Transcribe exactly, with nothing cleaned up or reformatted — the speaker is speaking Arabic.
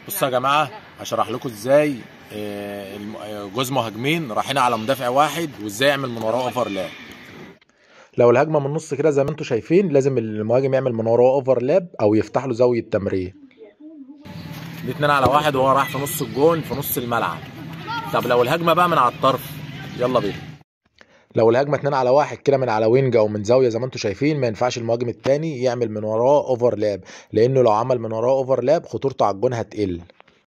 بصوا يا جماعه هشرح لكم ازاي آه، الم- آه، جوز مهاجمين رايحين على مدافع واحد وازاي يعمل من وراه اوفرلاب. لو الهجمه من النص كده زي ما انتم شايفين لازم المهاجم يعمل من وراه اوفرلاب او يفتح له زاويه تمرير. دي اتنين على واحد وهو راح في نص الجون في نص الملعب. طب لو الهجمه بقى من على الطرف، يلا بينا. لو الهجمه اتنين على واحد كده من على وينج او من زاويه زي ما انتم شايفين، ما ينفعش المهاجم التاني يعمل من وراه اوفرلاب، لانه لو عمل من وراه اوفرلاب خطورته على الجون هتقل.